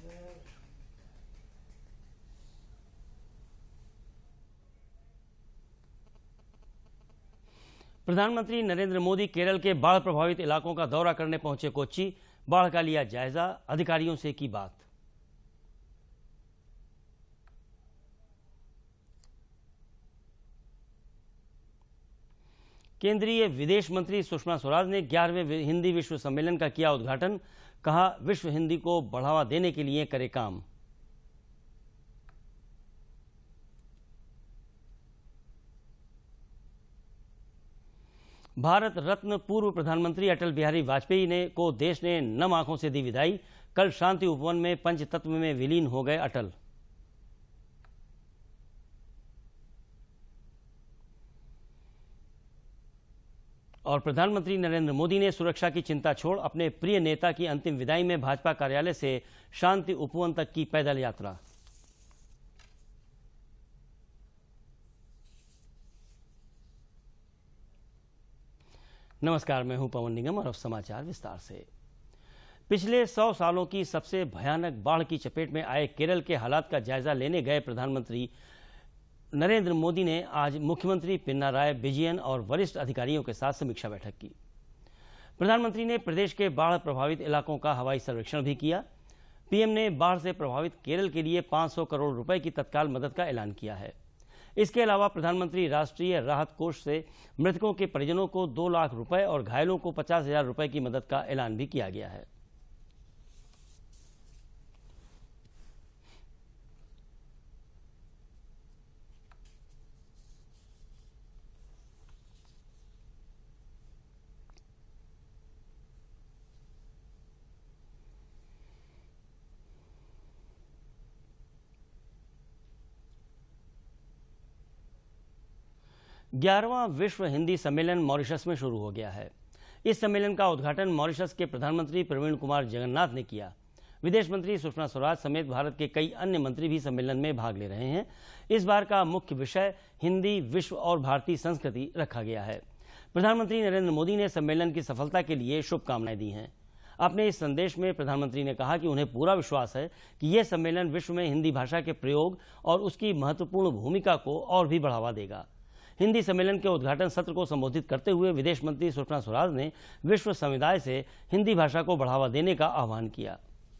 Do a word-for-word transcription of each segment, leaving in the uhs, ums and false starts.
प्रधानमंत्री नरेंद्र मोदी केरल के बाढ़ प्रभावित इलाकों का दौरा करने पहुंचे कोच्चि। बाढ़ का लिया जायजा, अधिकारियों से की बात। केंद्रीय विदेश मंत्री सुषमा स्वराज ने ग्यारहवें हिंदी विश्व सम्मेलन का किया उद्घाटन। कहा, विश्व हिंदी को बढ़ावा देने के लिए करे काम। भारत रत्न पूर्व प्रधानमंत्री अटल बिहारी वाजपेयी ने को देश ने नम आंखों से दी विदाई। कल शांति उपवन में पंचतत्व में विलीन हो गए अटल। और प्रधानमंत्री नरेंद्र मोदी ने सुरक्षा की चिंता छोड़ अपने प्रिय नेता की अंतिम विदाई में भाजपा कार्यालय से शांति उपवन तक की पैदल यात्रा। नमस्कार, मैं हूं पवन निगम और अब समाचार विस्तार से। पिछले सौ सालों की सबसे भयानक बाढ़ की चपेट में आए केरल के हालात का जायजा लेने गए प्रधानमंत्री नरेंद्र मोदी ने आज मुख्यमंत्री पिनाराई विजयन और वरिष्ठ अधिकारियों के साथ समीक्षा बैठक की। प्रधानमंत्री ने प्रदेश के बाढ़ प्रभावित इलाकों का हवाई सर्वेक्षण भी किया। पीएम ने बाढ़ से प्रभावित केरल के लिए पाँच सौ करोड़ रुपए की तत्काल मदद का ऐलान किया है। इसके अलावा प्रधानमंत्री राष्ट्रीय राहत कोष से मृतकों के परिजनों को दो लाख रुपए और घायलों को पचास हजार रुपए की मदद का ऐलान भी किया गया है। ग्यारहवां विश्व हिंदी सम्मेलन मॉरिशस में शुरू हो गया है। इस सम्मेलन का उद्घाटन मॉरिशस के प्रधानमंत्री प्रवीण कुमार जगन्नाथ ने किया। विदेश मंत्री सुषमा स्वराज समेत भारत के कई अन्य मंत्री भी सम्मेलन में भाग ले रहे हैं। इस बार का मुख्य विषय हिंदी, विश्व और भारतीय संस्कृति रखा गया है। प्रधानमंत्री नरेंद्र मोदी ने सम्मेलन की सफलता के लिए शुभकामनाएं दी हैं। अपने इस संदेश में प्रधानमंत्री ने कहा कि उन्हें पूरा विश्वास है कि यह सम्मेलन विश्व में हिंदी भाषा के प्रयोग और उसकी महत्वपूर्ण भूमिका को और भी बढ़ावा देगा। हिंदी सम्मेलन के उद्घाटन सत्र को संबोधित करते हुए विदेश मंत्री सुषमा स्वराज ने विश्व समुदाय से हिंदी भाषा को बढ़ावा देने का आह्वान किया।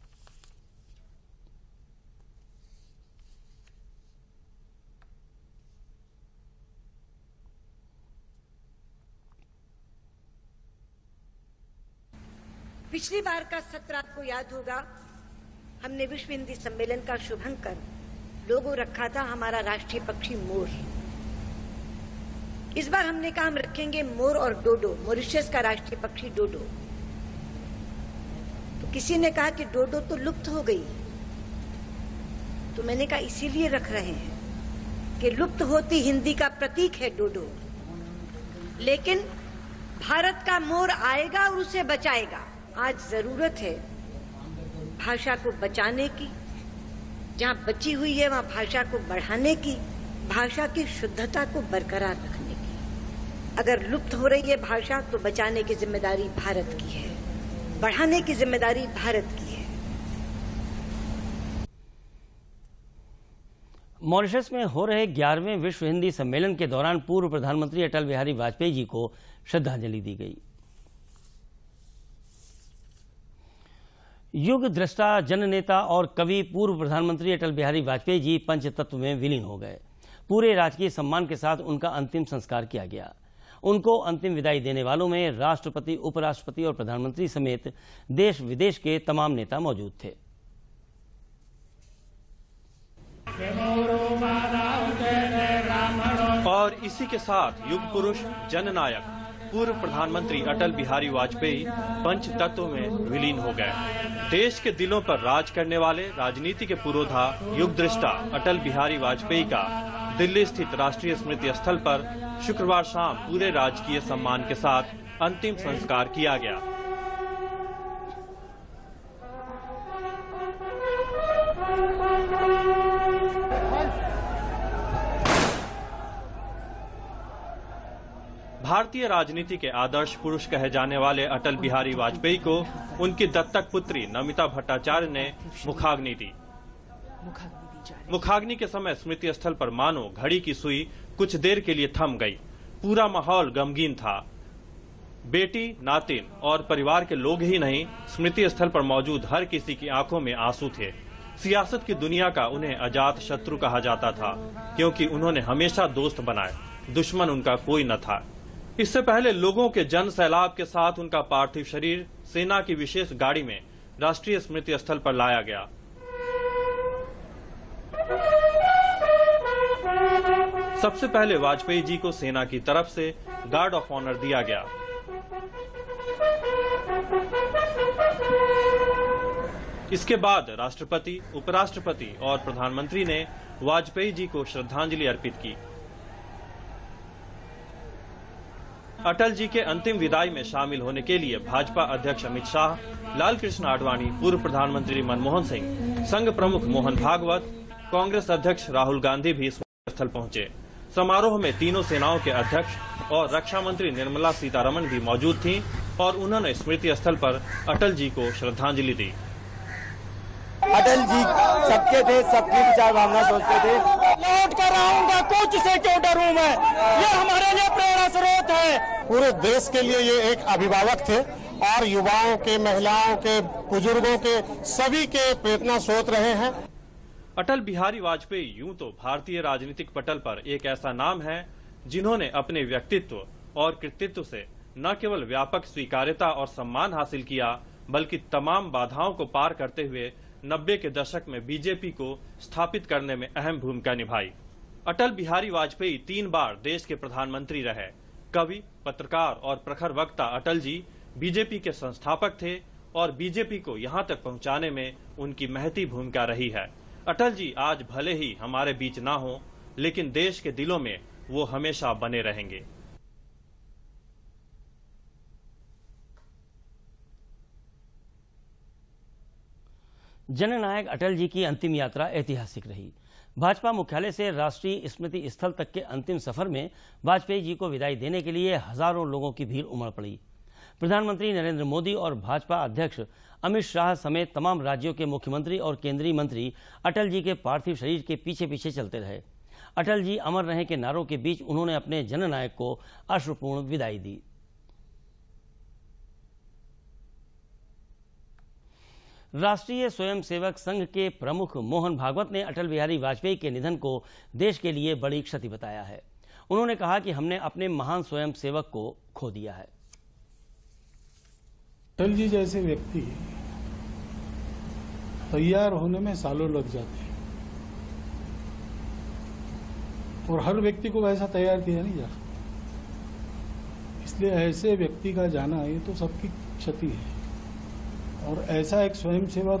पिछली बार का सत्र आपको याद होगा, हमने विश्व हिंदी सम्मेलन का शुभंकर लोगो रखा था हमारा राष्ट्रीय पक्षी मोर। इस बार हमने कहा हम रखेंगे मोर और डोडो, मॉरिशस का राष्ट्रीय पक्षी डोडो। तो किसी ने कहा कि डोडो तो लुप्त हो गई, तो मैंने कहा इसीलिए रख रहे हैं कि लुप्त होती हिंदी का प्रतीक है डोडो, लेकिन भारत का मोर आएगा और उसे बचाएगा। आज जरूरत है भाषा को बचाने की, जहां बची हुई है वहां भाषा को बढ़ाने की, भाषा की शुद्धता को बरकरार रखने की। अगर लुप्त हो रही है भाषा तो बचाने की जिम्मेदारी भारत की है, बढ़ाने की जिम्मेदारी भारत की है। मॉरिशस में हो रहे ग्यारहवें विश्व हिंदी सम्मेलन के दौरान पूर्व प्रधानमंत्री अटल बिहारी वाजपेयी जी को श्रद्धांजलि दी गई। युग दृष्टा, जननेता और कवि पूर्व प्रधानमंत्री अटल बिहारी वाजपेयी जी पंचतत्व में विलीन हो गए। पूरे राजकीय सम्मान के साथ उनका अंतिम संस्कार किया गया। उनको अंतिम विदाई देने वालों में राष्ट्रपति, उपराष्ट्रपति और प्रधानमंत्री समेत देश विदेश के तमाम नेता मौजूद थे। और इसी के साथ युग पुरुष, जननायक पूर्व प्रधानमंत्री अटल बिहारी वाजपेयी पंच तत्व में विलीन हो गए। देश के दिलों पर राज करने वाले राजनीति के पुरोधा युग दृष्टा अटल बिहारी वाजपेयी का दिल्ली स्थित राष्ट्रीय स्मृति स्थल पर शुक्रवार शाम पूरे राजकीय सम्मान के साथ अंतिम संस्कार किया गया। भारतीय राजनीति के आदर्श पुरुष कहे जाने वाले अटल बिहारी वाजपेयी को उनकी दत्तक पुत्री नमिता भट्टाचार्य ने मुखाग्नि दी। मुखाग्नि के समय स्मृति स्थल पर मानो घड़ी की सुई कुछ देर के लिए थम गई। पूरा माहौल गमगीन था। बेटी, नातिन और परिवार के लोग ही नहीं, स्मृति स्थल पर मौजूद हर किसी की आंखों में आंसू थे। सियासत की दुनिया का उन्हें अजात शत्रु कहा जाता था, क्योंकि उन्होंने हमेशा दोस्त बनाए, दुश्मन उनका कोई न था। इससे पहले लोगों के जन सैलाब के साथ उनका पार्थिव शरीर सेना की विशेष गाड़ी में राष्ट्रीय स्मृति स्थल पर लाया गया। सबसे पहले वाजपेयी जी को सेना की तरफ से गार्ड ऑफ ऑनर दिया गया। इसके बाद राष्ट्रपति, उपराष्ट्रपति और प्रधानमंत्री ने वाजपेयी जी को श्रद्धांजलि अर्पित की। अटल जी के अंतिम विदाई में शामिल होने के लिए भाजपा अध्यक्ष अमित शाह, लाल कृष्ण आडवाणी, पूर्व प्रधानमंत्री मनमोहन सिंह, संघ प्रमुख मोहन भागवत, कांग्रेस अध्यक्ष राहुल गांधी भी स्मृति स्थल पहुंचे। समारोह में तीनों सेनाओं के अध्यक्ष और रक्षा मंत्री निर्मला सीतारमण भी मौजूद थीं और उन्होंने स्मृति स्थल पर अटल जी को श्रद्धांजलि दी। अटल जी सबके थे, सबकी विचार भावना सोचते थे। लौट कर आऊंगा, कुछ से क्यों डरूं मैं, ये हमारे लिए प्रेरणा स्रोत है। पूरे देश के लिए ये एक अभिभावक थे और युवाओं के, महिलाओं के, बुजुर्गों के, सभी के प्रेरणा स्रोत रहे हैं। अटल बिहारी वाजपेयी यूं तो भारतीय राजनीतिक पटल पर एक ऐसा नाम है जिन्होंने अपने व्यक्तित्व और कृतित्व से न केवल व्यापक स्वीकार्यता और सम्मान हासिल किया, बल्कि तमाम बाधाओं को पार करते हुए नब्बे के दशक में बीजेपी को स्थापित करने में अहम भूमिका निभाई। अटल बिहारी वाजपेयी तीन बार देश के प्रधानमंत्री रहे। कवि, पत्रकार और प्रखर वक्ता अटल जी बीजेपी के संस्थापक थे और बीजेपी को यहां तक पहुंचाने में उनकी महती भूमिका रही है। अटल जी आज भले ही हमारे बीच ना हो, लेकिन देश के दिलों में वो हमेशा बने रहेंगे। जननायक अटल जी की अंतिम यात्रा ऐतिहासिक रही। भाजपा मुख्यालय से राष्ट्रीय स्मृति स्थल तक के अंतिम सफर में वाजपेयी जी को विदाई देने के लिए हजारों लोगों की भीड़ उमड़ पड़ी। प्रधानमंत्री नरेंद्र मोदी और भाजपा अध्यक्ष अमित शाह समेत तमाम राज्यों के मुख्यमंत्री और केंद्रीय मंत्री अटल जी के पार्थिव शरीर के पीछे पीछे चलते रहे। अटल जी अमर रहे के नारों के बीच उन्होंने अपने जननायक को अश्रुपूर्ण विदाई दी। राष्ट्रीय स्वयंसेवक संघ के प्रमुख मोहन भागवत ने अटल बिहारी वाजपेयी के निधन को देश के लिए बड़ी क्षति बताया है। उन्होंने कहा कि हमने अपने महान स्वयंसेवक को खो दिया है। अटल जी जैसे व्यक्ति तैयार होने में सालों लग जाते हैं और हर व्यक्ति को वैसा तैयार किया नहीं जा सकता। इसलिए ऐसे व्यक्ति का जाना ये तो सबकी क्षति है और ऐसा एक स्वयंसेवक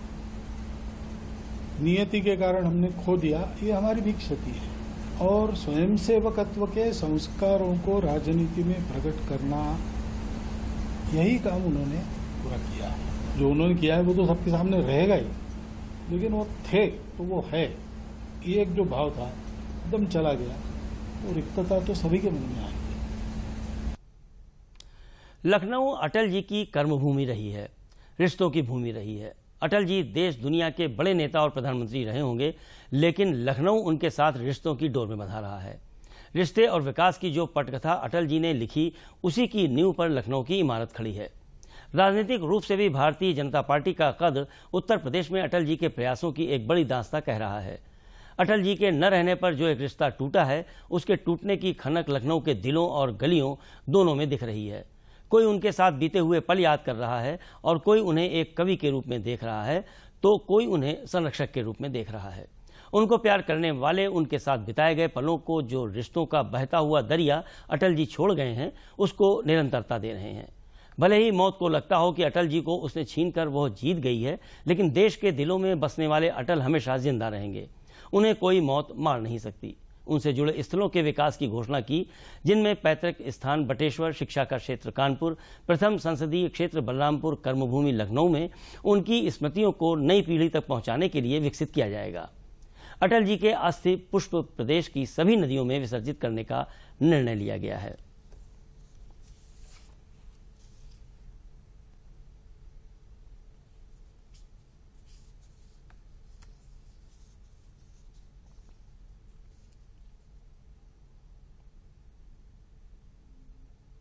नियति के कारण हमने खो दिया, ये हमारी भी क्षति है। और स्वयंसेवकत्व के संस्कारों को राजनीति में प्रकट करना, यही काम उन्होंने पूरा किया है। जो उन्होंने किया है वो तो सबके सामने रहेगा ही, लेकिन वो थे तो वो है, ये एक जो भाव था एकदम चला गया, वो रिक्तता तो सभी के मन में आएगी। लखनऊ अटल जी की कर्मभूमि रही है, रिश्तों की भूमि रही है। अटल जी देश दुनिया के बड़े नेता और प्रधानमंत्री रहे होंगे, लेकिन लखनऊ उनके साथ रिश्तों की डोर में बंधा रहा है। रिश्ते और विकास की जो पटकथा अटल जी ने लिखी, उसी की नींव पर लखनऊ की इमारत खड़ी है। राजनीतिक रूप से भी भारतीय जनता पार्टी का कद उत्तर प्रदेश में अटल जी के प्रयासों की एक बड़ी दास्तां कह रहा है। अटल जी के न रहने पर जो एक रिश्ता टूटा है, उसके टूटने की खनक लखनऊ के दिलों और गलियों दोनों में दिख रही है। कोई उनके साथ बीते हुए पल याद कर रहा है और कोई उन्हें एक कवि के रूप में देख रहा है, तो कोई उन्हें संरक्षक के रूप में देख रहा है। उनको प्यार करने वाले उनके साथ बिताए गए पलों को, जो रिश्तों का बहता हुआ दरिया अटल जी छोड़ गए हैं, उसको निरंतरता दे रहे हैं। भले ही मौत को लगता हो कि अटल जी को उसने छीनकर वह जीत गई है, लेकिन देश के दिलों में बसने वाले अटल हमेशा जिंदा रहेंगे। उन्हें कोई मौत मार नहीं सकती। उनसे जुड़े स्थलों के विकास की घोषणा की, जिनमें पैतृक स्थान बटेश्वर, शिक्षा का क्षेत्र कानपुर, प्रथम संसदीय क्षेत्र बलरामपुर, कर्मभूमि लखनऊ में उनकी स्मृतियों को नई पीढ़ी तक पहुंचाने के लिए विकसित किया जाएगा। अटल जी के अस्थि पुष्प प्रदेश की सभी नदियों में विसर्जित करने का निर्णय लिया गया है।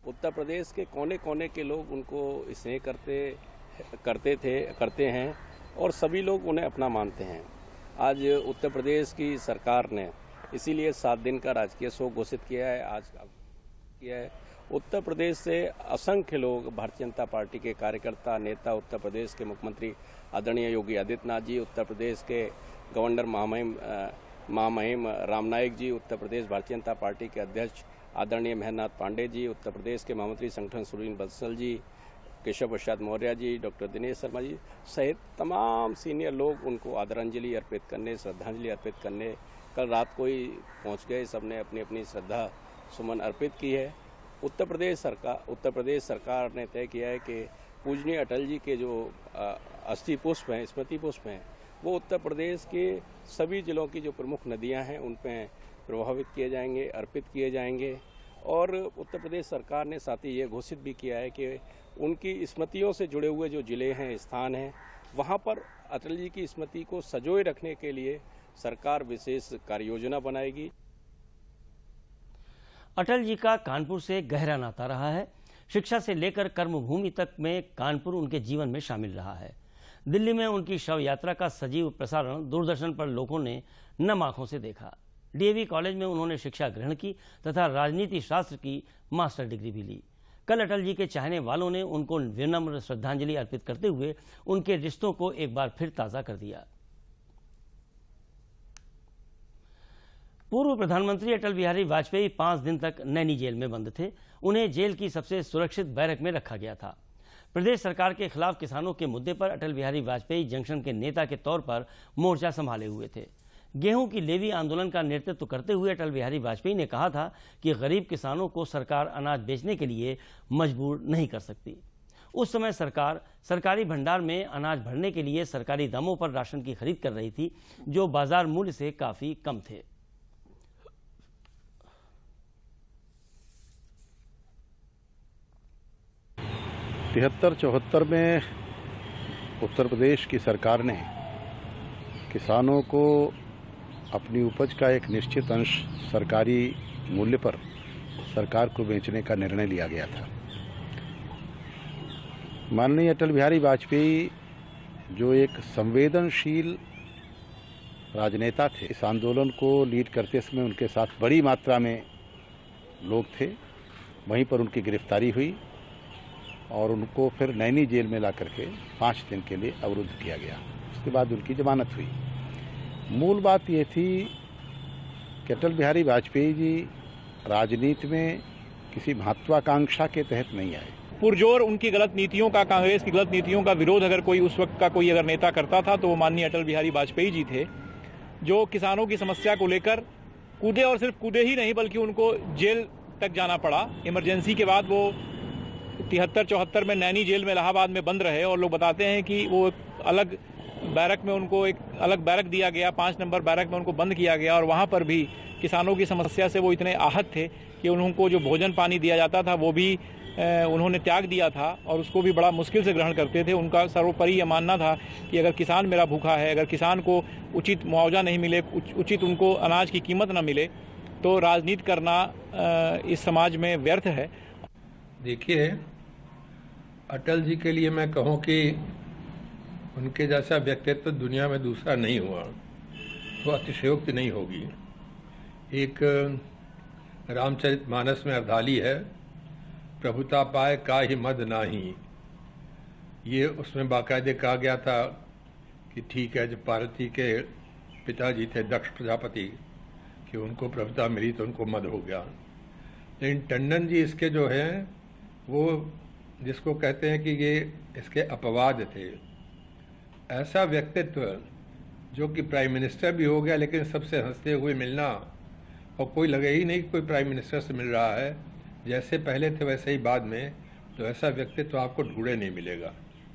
उत्तर प्रदेश के कोने कोने के लोग उनको स्नेह करते करते थे करते हैं और सभी लोग उन्हें अपना मानते हैं। आज उत्तर प्रदेश की सरकार ने इसीलिए सात दिन का राजकीय शोक घोषित किया है। आज किया है उत्तर प्रदेश से असंख्य लोग, भारतीय जनता पार्टी के कार्यकर्ता, नेता, उत्तर प्रदेश के मुख्यमंत्री आदरणीय योगी आदित्यनाथ जी, उत्तर प्रदेश के गवर्नर महामहिम महामहिम राम नाईक जी, उत्तर प्रदेश भारतीय जनता पार्टी के अध्यक्ष आदरणीय महेंद्र नाथ पांडे जी, उत्तर प्रदेश के महामंत्री संगठन सुरीन बंसल जी, केशव प्रसाद मौर्य जी, डॉक्टर दिनेश शर्मा जी सहित तमाम सीनियर लोग उनको आदरांजलि अर्पित करने, श्रद्धांजलि अर्पित करने कल रात को ही पहुँच गए। सबने अपनी अपनी श्रद्धा सुमन अर्पित की है। उत्तर प्रदेश सरकार उत्तर प्रदेश सरकार ने तय किया है कि पूजनीय अटल जी के जो अस्थि पुष्प हैं, स्मृति पुष्प हैं, वो उत्तर प्रदेश के सभी जिलों की जो प्रमुख नदियां हैं उन पर प्रभावित किए जाएंगे, अर्पित किए जाएंगे। और उत्तर प्रदेश सरकार ने साथ ही ये घोषित भी किया है कि उनकी स्मृतियों से जुड़े हुए जो जिले हैं, स्थान हैं, वहाँ पर अटल जी की स्मृति को सजोए रखने के लिए सरकार विशेष कार्य योजना बनाएगी। अटल जी का कानपुर से गहरा नाता रहा है। शिक्षा से लेकर कर्मभूमि तक में कानपुर उनके जीवन में शामिल रहा है। दिल्ली में उनकी शव यात्रा का सजीव प्रसारण दूरदर्शन पर लोगों ने नम आंखों से देखा। डीएवी कॉलेज में उन्होंने शिक्षा ग्रहण की तथा राजनीति शास्त्र की मास्टर डिग्री भी ली। कल अटल जी के चाहने वालों ने उनको विनम्र श्रद्धांजलि अर्पित करते हुए उनके रिश्तों को एक बार फिर ताज़ा कर दिया। पूर्व प्रधानमंत्री अटल बिहारी वाजपेयी पांच दिन तक नैनी जेल में बंद थे। उन्हें जेल की सबसे सुरक्षित बैरक में रखा गया था। प्रदेश सरकार के खिलाफ किसानों के मुद्दे पर अटल बिहारी वाजपेयी जंक्शन के नेता के तौर पर मोर्चा संभाले हुए थे। गेहूं की लेवी आंदोलन का नेतृत्व करते हुए अटल बिहारी वाजपेयी ने कहा था कि गरीब किसानों को सरकार अनाज बेचने के लिए मजबूर नहीं कर सकती। उस समय सरकार सरकारी भंडार में अनाज भरने के लिए सरकारी दामों पर राशन की खरीद कर रही थी, जो बाजार मूल्य से काफी कम थे। तिहत्तर चौहत्तर में उत्तर प्रदेश की सरकार ने किसानों को अपनी उपज का एक निश्चित अंश सरकारी मूल्य पर सरकार को बेचने का निर्णय लिया गया था। माननीय अटल बिहारी वाजपेयी जो एक संवेदनशील राजनेता थे, इस आंदोलन को लीड करते समय उनके साथ बड़ी मात्रा में लोग थे। वहीं पर उनकी गिरफ्तारी हुई और उनको फिर नैनी जेल में ला करके पाँच दिन के लिए अवरुद्ध किया गया। उसके बाद उनकी जमानत हुई। मूल बात ये थी कि अटल बिहारी वाजपेयी जी राजनीति में किसी महत्वाकांक्षा के तहत नहीं आए। पुरजोर उनकी गलत नीतियों का, कांग्रेस की गलत नीतियों का विरोध अगर कोई उस वक्त का कोई अगर नेता करता था तो वो माननीय अटल बिहारी वाजपेयी जी थे, जो किसानों की समस्या को लेकर कूदे और सिर्फ कूदे ही नहीं बल्कि उनको जेल तक जाना पड़ा। इमरजेंसी के बाद वो तिहत्तर चौहत्तर में नैनी जेल में इलाहाबाद में बंद रहे और लोग बताते हैं कि वो एक अलग बैरक में उनको एक अलग बैरक दिया गया, पाँच नंबर बैरक में उनको बंद किया गया और वहाँ पर भी किसानों की समस्या से वो इतने आहत थे कि उनको जो भोजन पानी दिया जाता था वो भी उन्होंने त्याग दिया था और उसको भी बड़ा मुश्किल से ग्रहण करते थे। उनका सर्वोपरि यह मानना था कि अगर किसान मेरा भूखा है, अगर किसान को उचित मुआवजा नहीं मिले, उचित उनको अनाज की कीमत न मिले तो राजनीति करना इस समाज में व्यर्थ है। देखिए, अटल जी के लिए मैं कहूँ कि उनके जैसा व्यक्तित्व दुनिया में दूसरा नहीं हुआ तो अतिशयोक्ति नहीं होगी। एक रामचरितमानस में अर्धाली है, प्रभुता पाए का ही मद नाही। ये उसमें बाकायदे कहा गया था कि ठीक है, जब पार्वती के पिताजी थे दक्ष प्रजापति कि उनको प्रभुता मिली तो उनको मद हो गया। लेकिन टंडन जी इसके जो हैं वो जिसको कहते हैं कि ये इसके अपवाद थे। ऐसा व्यक्तित्व जो कि प्राइम मिनिस्टर भी हो गया लेकिन सबसे हंसते हुए मिलना और कोई लगे ही नहीं कि कोई प्राइम मिनिस्टर से मिल रहा है, जैसे पहले थे वैसे ही बाद में, तो ऐसा व्यक्तित्व आपको ढूंढे नहीं मिलेगा।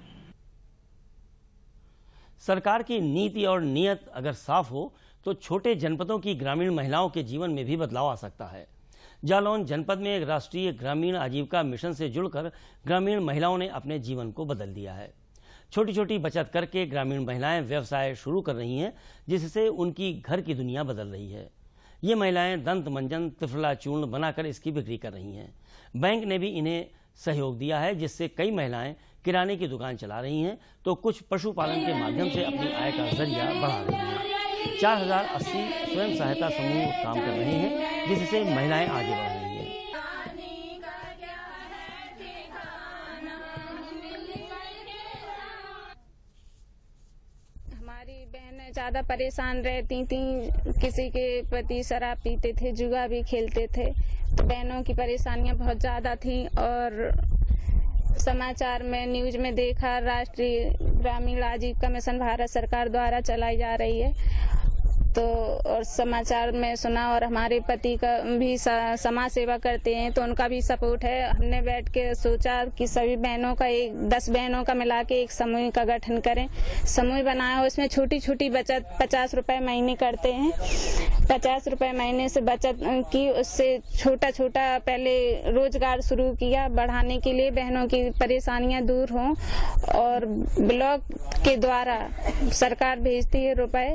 सरकार की नीति और नीयत अगर साफ हो तो छोटे जनपदों की ग्रामीण महिलाओं के जीवन में भी बदलाव आ सकता है। जालौन जनपद में एक राष्ट्रीय ग्रामीण आजीविका मिशन से जुड़कर ग्रामीण महिलाओं ने अपने जीवन को बदल दिया है। छोटी छोटी बचत करके ग्रामीण महिलाएं व्यवसाय शुरू कर रही हैं, जिससे उनकी घर की दुनिया बदल रही है। ये महिलाएं दंत मंजन त्रिफला चूर्ण बनाकर इसकी बिक्री कर रही हैं। बैंक ने भी इन्हें सहयोग दिया है, जिससे कई महिलाएं किराने की दुकान चला रही हैं तो कुछ पशुपालन के माध्यम से अपनी आय का जरिया बढ़ा रही हैं। चार हजार अस्सी स्वयं सहायता समूह काम कर रहे हैं, जिससे महिलाएं आगे बढ़ रही हैं। हमारी बहनें ज़्यादा परेशान रहती थी, किसी के पति शराब पीते थे, जुआ भी खेलते थे, तो बहनों की परेशानियां बहुत ज़्यादा थी। और समाचार में न्यूज में देखा राष्ट्रीय ग्रामीण आजीविका मिशन भारत सरकार द्वारा चलाई जा रही है, तो और समाचार में सुना। और हमारे पति का भी समाज सेवा करते हैं तो उनका भी सपोर्ट है। हमने बैठ के सोचा कि सभी बहनों का एक दस बहनों का मिला के एक समूह का गठन करें। समूह बनाया, उसमें छोटी छोटी बचत पचास रुपए महीने करते हैं। पचास रुपए महीने से बचत की, उससे छोटा छोटा पहले रोजगार शुरू किया बढ़ाने के लिए, बहनों की परेशानियां दूर हों। और ब्लॉक के द्वारा सरकार भेजती है रुपए,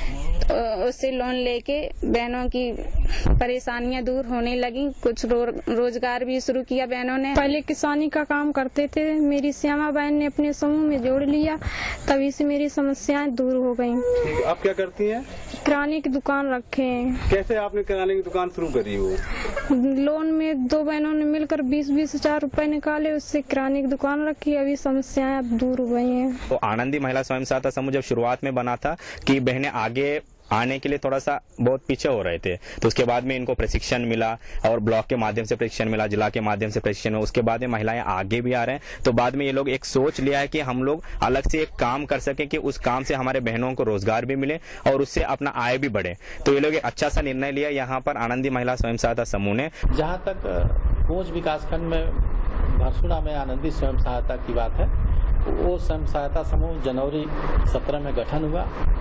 उससे लोन लेके बहनों की परेशानियां दूर होने लगी। कुछ रो, रोजगार भी शुरू किया बहनों ने। पहले किसानी का काम करते थे, मेरी श्यामा बहन ने अपने समूह में जोड़ लिया, तभी से मेरी समस्याएं दूर हो गयी। आप क्या करती हैं? किराने की दुकान रखे हैं। कैसे आपने किराने की दुकान शुरू करी? वो लोन में दो बहनों ने मिलकर बीस बीस हजार रूपए निकाले, उससे किराने की दुकान रखी, अभी समस्याएं अब दूर हो गई हैं। तो आनंदी महिला स्वयं सहायता समूह जब शुरुआत में बना था कि बहनें आगे आने के लिए थोड़ा सा बहुत पीछे हो रहे थे, तो उसके बाद में इनको प्रशिक्षण मिला और ब्लॉक के माध्यम से प्रशिक्षण मिला, जिला के माध्यम से प्रशिक्षण मिला। उसके बाद में महिलाएं आगे भी आ रहे हैं, तो बाद में ये लोग एक सोच लिया है कि हम लोग अलग से एक काम कर सके कि उस काम से हमारे बहनों को रोजगार भी मिले और उससे अपना आय भी बढ़े। तो ये लोग एक अच्छा सा निर्णय लिया यहाँ पर आनंदी महिला स्वयं सहायता समूह ने। जहाँ तक कोंच विकासखंड में भरसुड़ा में आनंदी स्वयं सहायता की बात है, वो स्वयं सहायता समूह जनवरी सत्रह में गठन हुआ।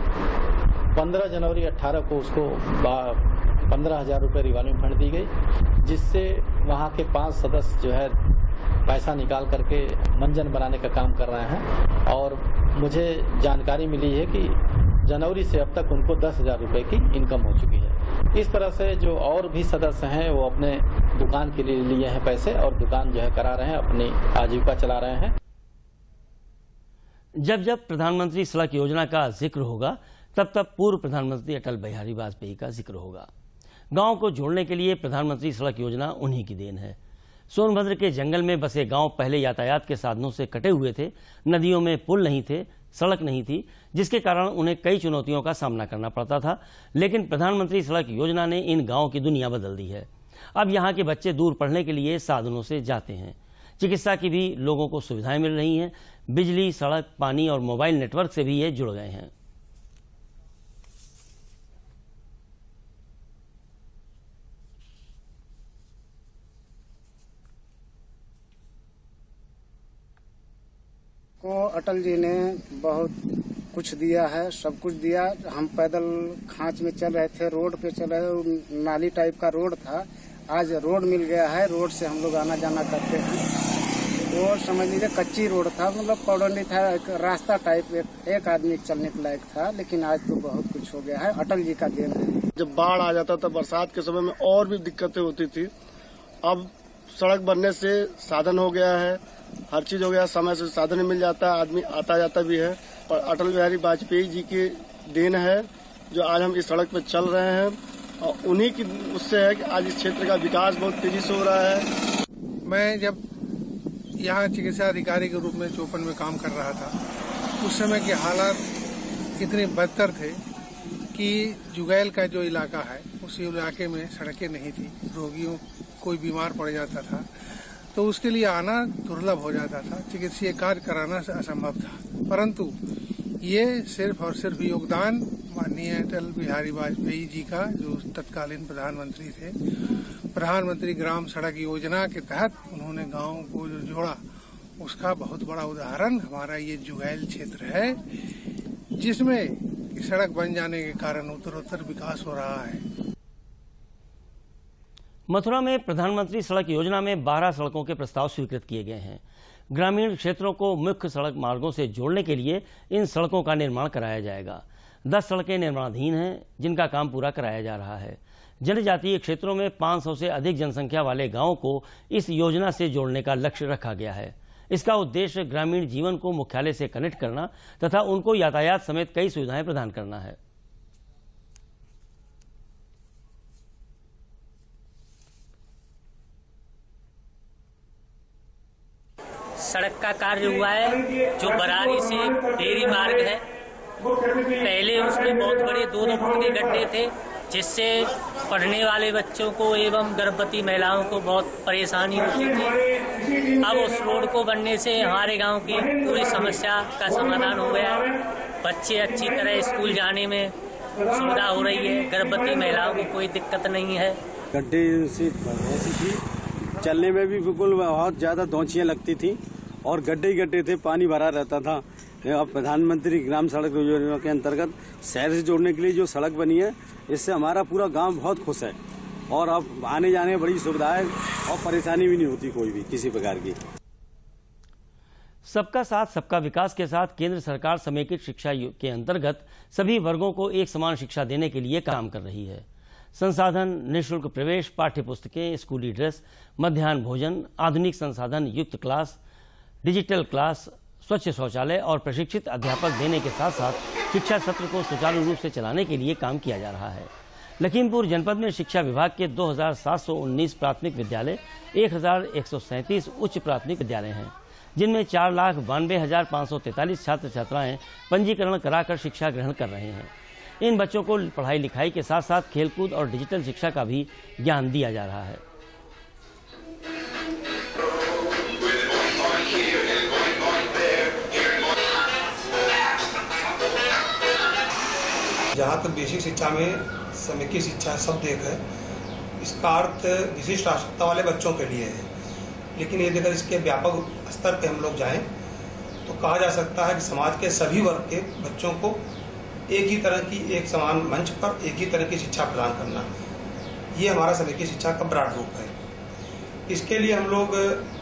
पंद्रह जनवरी अठारह को उसको पंद्रह हजार रुपये रिवॉल्विंग फंड दी गई, जिससे वहाँ के पांच सदस्य जो है पैसा निकाल करके मंजन बनाने का काम कर रहे हैं। और मुझे जानकारी मिली है कि जनवरी से अब तक उनको दस हजार रुपये की इनकम हो चुकी है। इस तरह से जो और भी सदस्य हैं वो अपने दुकान के लिए लिए हैं पैसे और दुकान जो है करा रहे हैं, अपनी आजीविका चला रहे हैं। जब जब प्रधानमंत्री सड़क योजना का जिक्र होगा तब तब पूर्व प्रधानमंत्री अटल बिहारी वाजपेयी का जिक्र होगा। गांव को जोड़ने के लिए प्रधानमंत्री सड़क योजना उन्हीं की देन है। सोनभद्र के जंगल में बसे गांव पहले यातायात के साधनों से कटे हुए थे, नदियों में पुल नहीं थे, सड़क नहीं थी, जिसके कारण उन्हें कई चुनौतियों का सामना करना पड़ता था। लेकिन प्रधानमंत्री सड़क योजना ने इन गाँव की दुनिया बदल दी है। अब यहाँ के बच्चे दूर पढ़ने के लिए साधनों से जाते हैं। चिकित्सा की भी लोगों को सुविधाएं मिल रही हैं। बिजली, सड़क, पानी और मोबाइल नेटवर्क से भी ये जुड़ गए हैं। को अटल जी ने बहुत कुछ दिया है, सब कुछ दिया। हम पैदल खांच में चल रहे थे, रोड पे चल रहे, नाली टाइप का रोड था, आज रोड मिल गया है। रोड से हम लोग आना जाना करते हैं। वो समझ लीजिए कच्ची रोड था, मतलब पौड़ी था, एक रास्ता टाइप एक, एक आदमी चलने के लायक था, लेकिन आज तो बहुत कुछ हो गया है, अटल जी का देन है। जब बाढ़ आ जाता था बरसात के समय में और भी दिक्कतें होती थी। अब सड़क बनने से साधन हो गया है, हर चीज हो गया, समय से साधन मिल जाता है, आदमी आता जाता भी है। और अटल बिहारी वाजपेयी जी की देन है जो आज हम इस सड़क पर चल रहे हैं, और उन्हीं की उससे है कि आज इस क्षेत्र का विकास बहुत तेजी से हो रहा है। मैं जब यहाँ चिकित्सा अधिकारी के रूप में चौपन में काम कर रहा था, उस समय के हालात इतने बदतर थे कि जुगैल का जो इलाका है उस इलाके में सड़कें नहीं थी। रोगियों कोई बीमार पड़ जाता था तो उसके लिए आना दुर्लभ हो जाता था, चिकित्सीय कार्य कराना असंभव था। परंतु ये सिर्फ और सिर्फ योगदान माननीय अटल बिहारी वाजपेयी जी का, जो तत्कालीन प्रधानमंत्री थे, प्रधानमंत्री ग्राम सड़क योजना के तहत उन्होंने गांव को जो जोड़ा, उसका बहुत बड़ा उदाहरण हमारा ये जुगैल क्षेत्र है, जिसमें सड़क बन जाने के कारण उत्तरोत्तर विकास हो रहा है। मथुरा में प्रधानमंत्री सड़क योजना में बारह सड़कों के प्रस्ताव स्वीकृत किए गए हैं। ग्रामीण क्षेत्रों को मुख्य सड़क मार्गों से जोड़ने के लिए इन सड़कों का निर्माण कराया जाएगा। दस सड़कें निर्माणाधीन हैं, जिनका काम पूरा कराया जा रहा है। जनजातीय क्षेत्रों में पाँच सौ से अधिक जनसंख्या वाले गांवों को इस योजना से जोड़ने का लक्ष्य रखा गया है। इसका उद्देश्य ग्रामीण जीवन को मुख्यालय से कनेक्ट करना तथा उनको यातायात समेत कई सुविधाएं प्रदान करना है। सड़क का कार्य हुआ है जो बरारी से डेयरी मार्ग है। पहले उसमें बहुत बड़े दो दो फुट के गड्ढे थे, जिससे पढ़ने वाले बच्चों को एवं गर्भवती महिलाओं को बहुत परेशानी होती थी। अब उस रोड को बनने से हमारे गांव की पूरी समस्या का समाधान हो गया है। बच्चे अच्छी तरह स्कूल जाने में सुविधा हो रही है, गर्भवती महिलाओं को कोई दिक्कत नहीं है। गड्ढे से ऐसी थी, चलने में भी बिल्कुल बहुत ज्यादा धौंचियाँ लगती थी और गड्ढे ही गड्ढे थे, पानी भरा रहता था। अब प्रधानमंत्री ग्राम सड़क योजना के अंतर्गत शहर से जोड़ने के लिए जो सड़क बनी है, इससे हमारा पूरा गांव बहुत खुश है और अब आने जाने में बड़ी सुविधा है और परेशानी भी नहीं होती कोई भी किसी प्रकार की। सबका साथ सबका विकास के साथ केंद्र सरकार समेकित शिक्षा के अंतर्गत सभी वर्गों को एक समान शिक्षा देने के लिए काम कर रही है। संसाधन, निःशुल्क प्रवेश, पाठ्य पुस्तकें, स्कूली ड्रेस, मध्याह्न भोजन, आधुनिक संसाधन युक्त क्लास, डिजिटल क्लास, स्वच्छ शौचालय और प्रशिक्षित अध्यापक देने के साथ साथ शिक्षा सत्र को सुचारू रूप से चलाने के लिए काम किया जा रहा है। लखीमपुर जनपद में शिक्षा विभाग के दो हजार सात सौ उन्नीस प्राथमिक विद्यालय, एक हजार एक सौ सैंतीस उच्च प्राथमिक विद्यालय हैं, जिनमें चार लाख बानवे हजार पाँच सौ तैतालीस छात्र छात्राएं पंजीकरण कराकर शिक्षा ग्रहण कर रहे हैं। इन बच्चों को पढ़ाई लिखाई के साथ साथ खेलकूद और डिजिटल शिक्षा का भी ज्ञान दिया जा रहा है। जहाँ तक बेसिक शिक्षा में समेकित शिक्षा शब्द एक है, इसका अर्थ विशिष्ट आवश्यकता वाले बच्चों के लिए है। लेकिन यदि अगर इसके व्यापक स्तर पे हम लोग जाएं तो कहा जा सकता है कि समाज के सभी वर्ग के बच्चों को एक ही तरह की, एक समान मंच पर एक ही तरह की शिक्षा प्रदान करना, ये हमारा समेकित शिक्षा का ब्रॉड रूप है। इसके लिए हम लोग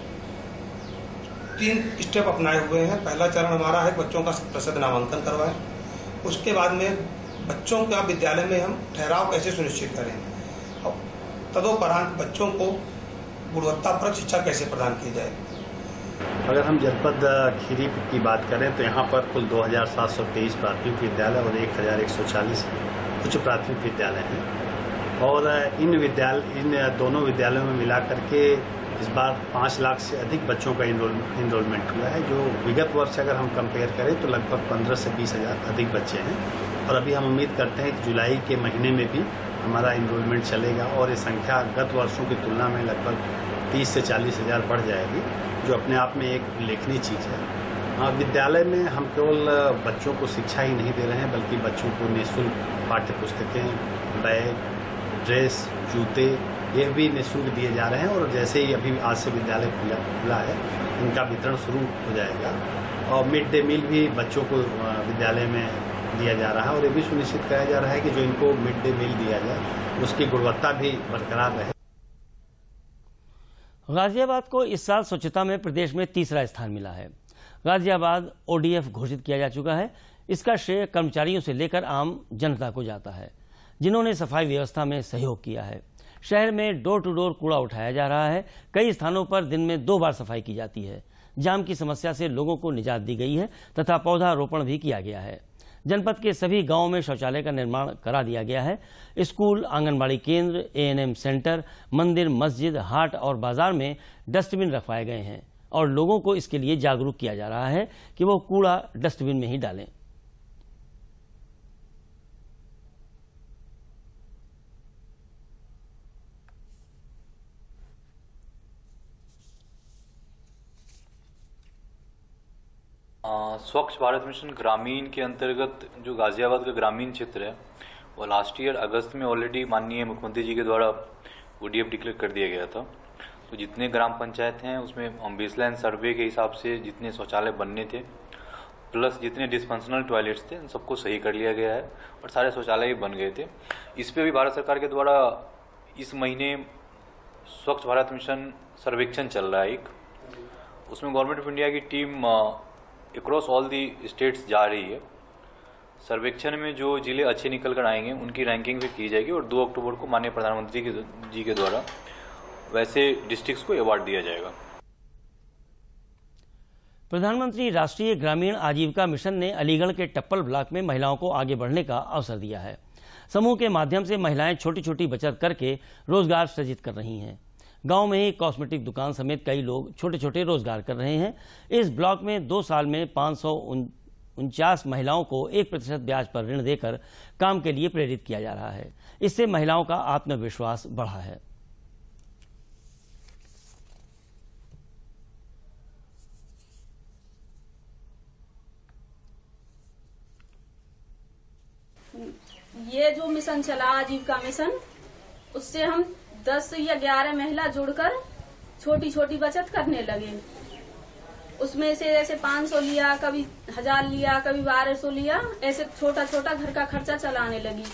तीन स्टेप अपनाए हुए हैं। पहला चरण हमारा है बच्चों का प्रतिशत नामांकन करवाएं। उसके बाद में बच्चों का विद्यालय में हम ठहराव कैसे सुनिश्चित करें और तदोपरांत बच्चों को गुणवत्तापरक शिक्षा कैसे प्रदान की जाए। अगर हम जनपद खीरी की बात करें तो यहाँ पर कुल दो हजार सात सौ तेईस प्राथमिक विद्यालय और एक हजार एक सौ चालीस उच्च प्राथमिक विद्यालय हैं और इन विद्यालय इन दोनों विद्यालयों में मिला करके इस बार पाँच लाख से अधिक बच्चों का इनरोलमेंट हुआ है। जो विगत वर्ष अगर हम कंपेयर करें तो लगभग पंद्रह से बीस हजार अधिक बच्चे हैं और अभी हम उम्मीद करते हैं कि जुलाई के महीने में भी हमारा इनरोलमेंट चलेगा और ये संख्या गत वर्षों की तुलना में लगभग तीस से चालीस हजार बढ़ जाएगी, जो अपने आप में एक उल्लेखनीय चीज़ है। हाँ, विद्यालय में हम केवल बच्चों को शिक्षा ही नहीं दे रहे हैं बल्कि बच्चों को निःशुल्क पाठ्य पुस्तकें, बैग, ड्रेस, जूते ये भी निःशुल्क दिए जा रहे हैं और जैसे ही अभी आज से विद्यालय खुला खुला है इनका वितरण शुरू हो जाएगा और मिड डे मील भी बच्चों को विद्यालय में दिया जा रहा है और ये भी सुनिश्चित कराया जा रहा है कि जो इनको मिड डे मील दिया जाए उसकी गुणवत्ता भी बरकरार रहे। गाजियाबाद को इस साल स्वच्छता में प्रदेश में तीसरा स्थान मिला है। गाजियाबाद ओडीएफ घोषित किया जा चुका है। इसका श्रेय कर्मचारियों से लेकर आम जनता को जाता है, जिन्होंने सफाई व्यवस्था में सहयोग किया है। शहर में डोर टू डोर कूड़ा उठाया जा रहा है। कई स्थानों पर दिन में दो बार सफाई की जाती है। जाम की समस्या से लोगों को निजात दी गई है तथा पौधारोपण भी किया गया है। जनपद के सभी गांवों में शौचालय का निर्माण करा दिया गया है। स्कूल, आंगनबाड़ी केंद्र, एएनएम सेंटर, मंदिर, मस्जिद, हाट और बाजार में डस्टबिन रखवाए गए हैं और लोगों को इसके लिए जागरूक किया जा रहा है कि वो कूड़ा डस्टबिन में ही डालें। स्वच्छ भारत मिशन ग्रामीण के अंतर्गत जो गाजियाबाद का ग्रामीण क्षेत्र है वो लास्ट ईयर अगस्त में ऑलरेडी माननीय मुख्यमंत्री जी के द्वारा ओडीएफ डिक्लेयर कर दिया गया था। तो जितने ग्राम पंचायत हैं उसमें हम बेसलाइन सर्वे के हिसाब से जितने शौचालय बनने थे प्लस जितने डिस्फंक्शनल टॉयलेट्स थे सबको सही कर लिया गया है और सारे शौचालय भी बन गए थे। इस पर भी भारत सरकार के द्वारा इस महीने स्वच्छ भारत मिशन सर्वेक्षण चल रहा है एक, उसमें गवर्नमेंट ऑफ इंडिया की team across all the states जा रही है। सर्वेक्षण में जो जिले अच्छे निकल कर आएंगे उनकी रैंकिंग भी की जाएगी और दो अक्टूबर को माननीय प्रधानमंत्री जी के द्वारा वैसे डिस्ट्रिक्ट्स को अवार्ड दिया जाएगा। प्रधानमंत्री राष्ट्रीय ग्रामीण आजीविका मिशन ने अलीगढ़ के टप्पल ब्लॉक में महिलाओं को आगे बढ़ने का अवसर दिया है। समूह के माध्यम से महिलाएं छोटी छोटी बचत करके रोजगार सृजित कर रही हैं। गांव में ही कॉस्मेटिक दुकान समेत कई लोग छोटे छोटे रोजगार कर रहे हैं। इस ब्लॉक में दो साल में पाँच सौ उनचास महिलाओं को एक प्रतिशत ब्याज पर ऋण देकर काम के लिए प्रेरित किया जा रहा है। इससे महिलाओं का आत्मविश्वास बढ़ा है। ये जो मिशन चला आजीविका मिशन, उससे हम दस या ग्यारह महिला जुड़कर छोटी छोटी बचत करने लगे। उसमें से जैसे पाँच सौ लिया, कभी हजार लिया, कभी बारह सौ लिया, ऐसे छोटा छोटा घर का खर्चा चलाने लगी।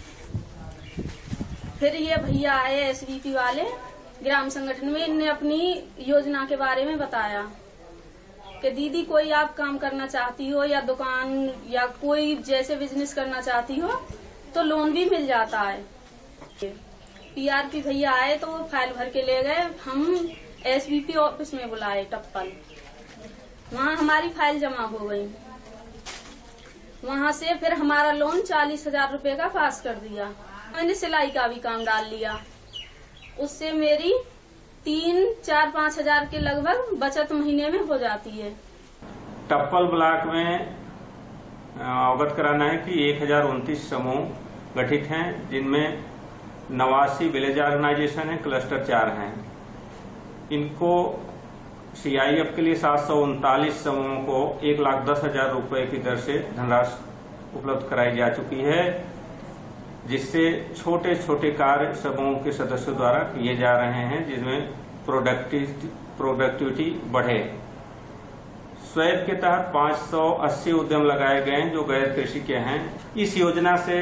फिर ये भैया आए एसवीपी वाले ग्राम संगठन में, इनने अपनी योजना के बारे में बताया कि दीदी कोई आप काम करना चाहती हो या दुकान या कोई जैसे बिजनेस करना चाहती हो तो लोन भी मिल जाता है। पीआरपी भैया आए तो वो फाइल भर के ले गए। हम एसवीपी ऑफिस में बुलाए टप्पल, वहाँ हमारी फाइल जमा हो गई। वहाँ से फिर हमारा लोन चालीस हजार रूपये का पास कर दिया। मैंने सिलाई का भी काम डाल लिया, उससे मेरी तीन चार पाँच हजार के लगभग बचत महीने में हो जाती है। टप्पल ब्लॉक में अवगत कराना है कि एक हजार उनतीस समूह गठित हैं, जिनमें नवासी विलेज ऑर्गेनाइजेशन है, क्लस्टर चार हैं। इनको सीआईएफ के लिए सात सौ उनतालीस समूहों को एक लाख दस हजार रूपये की दर से धनराशि उपलब्ध कराई जा चुकी है, जिससे छोटे छोटे कार्य समूहों के सदस्यों द्वारा किए जा रहे हैं, जिसमें प्रोडक्टिविटी प्रोडक्टिविटी बढ़े। स्वैप के तहत पाँच सौ अस्सी उद्यम लगाए गए हैं जो गैर कृषि के हैं। इस योजना से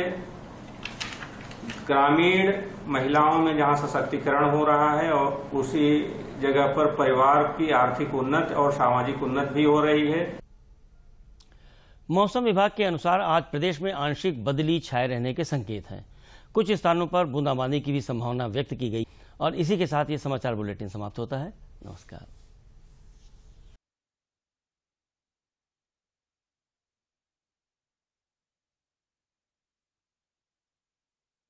ग्रामीण महिलाओं में जहां सशक्तिकरण हो रहा है और उसी जगह पर परिवार की आर्थिक उन्नति और सामाजिक उन्नति भी हो रही है। मौसम विभाग के अनुसार आज प्रदेश में आंशिक बदली छाए रहने के संकेत हैं। कुछ स्थानों पर बूंदाबांदी की भी संभावना व्यक्त की गई। और इसी के साथ ये समाचार बुलेटिन समाप्त होता है। नमस्कार।